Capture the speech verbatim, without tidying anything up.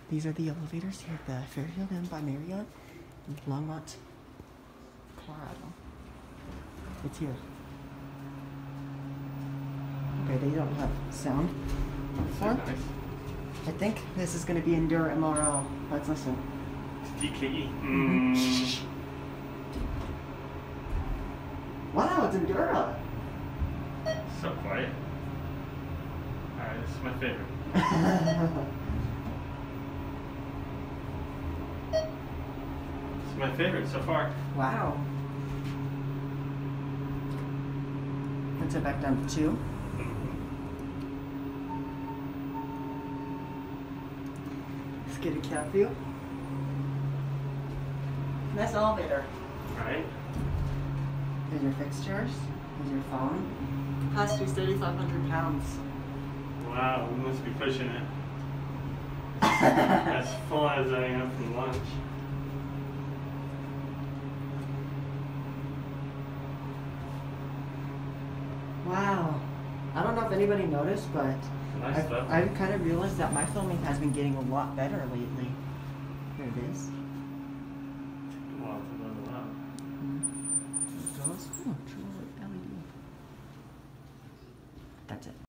These are the elevators here at the Fairfield Inn by Marriott in Longmont, Colorado. It's here. Okay, they don't have sound. Huh? Nice. I think this is going to be Endure M R L. Let's listen. It's D K E. Mm. Wow, it's Endura. So quiet. Alright, this is my favorite. This is my favorite so far. Wow. Let's head back down to two. Let's get a cat view. Nice elevator. Alright. Here's your fixtures. Here's your phone. Capacity is thirty-five hundred pounds. Wow, we must be pushing it. As full as I am from lunch. Wow. I don't know if anybody noticed, but Nice I've, stuff. I've kind of realized that my filming has been getting a lot better lately. Here it is. Wow, it's a level up. There it goes. Oh, true L E D. That's it.